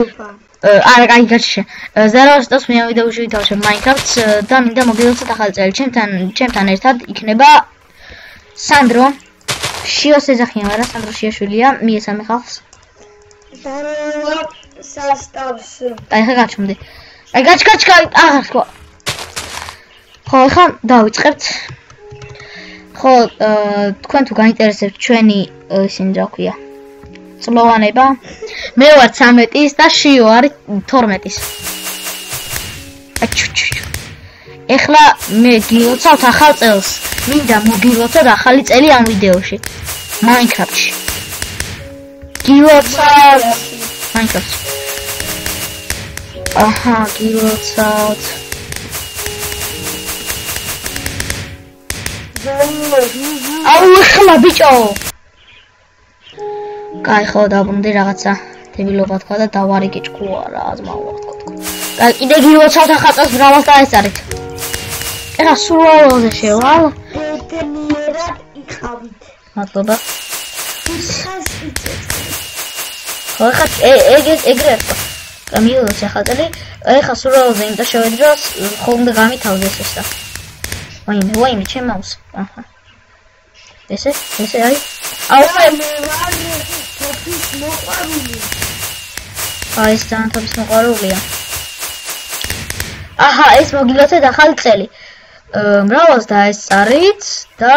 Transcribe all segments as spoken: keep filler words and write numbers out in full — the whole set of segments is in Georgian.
არა, კაი, გაჩი. ზაროსტოს მე ვიდეოში ვითავშე Minecraft-ს და მინდა მოგილოცოთ ახალი წელი. ჩემთან, ჩემთან ერთად იქნება სანდრო. შიოს ეძახიან, არა, სანდრო შიაშვილია, მიესალმე ხალხს. სასტავს. აი, ხა გაჩვენდი. აი, გაჩ, გაჩ, გაჩ, აღარ თქვა. ხო, ხა დავიწყებთ. ხო, თქვენ თუ გაინტერესებთ ჩვენი ისინი რა ქვია? წლოვანება. მე ვარ ცამეტის და შიო არის თორმეტის. აჩუჩუ. ეხლა მე გილოცავთ ახალ წელს. მინდა მოგილოცოთ ახალი წელი ამ ვიდეოში. Minecraft-ში. გილოცავთ Minecraft-ში. აჰა, გილოცავთ. აუ, ეხლა ბიჭო. კაი, ხო, დაბრუნდი რაღაცა დებილობა თქვა და დავარიგე ჭკუა რა, აზმავა თქვა. კაი, კიდე გილოცავთ ახალ წელს ბრავალს დაეწარით. ეხლა სულაოზე შევალ. ერთნაირად იყავით. მადლობა. ხას იწევს. ხო, ეხლა ეგ ეგრე თქვა. გამილოც ახალ წელი, ეხლა სულაოზე იმდა შევედი რომ ხოლმე გამითავდეს ეს და. ვაიმე, ვაიმე, ჩემ მაუს. აჰა. ესე, ესე არის. აუ, მე ვარ თოფის მოყვარული. აი, ეს ძალიან თოფის მოყვარულია. აჰა, ეს მოგილოცეთ ახალი წელი. მრავალს დაესწარით და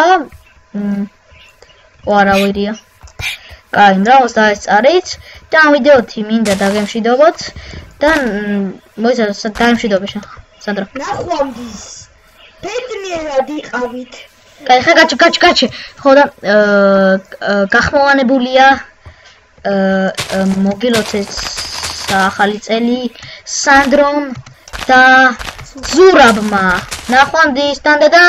ვარავირია. კაი, მრავალს დაესწარით და ამ ვიდეოთი მინდა დაგემშვიდობოთ და მოიცადოთ დაემშვიდობე სანდრო. ნახვამდის. ერთნაირად იყავით. კაი, ხა გაჩ, გაჩ, გაჩ. ხო და გახმოვანებულია მოგილოცეთ ახალი წელი სანდრომ და ზურაბმა. ნახვამდის, დანდადა.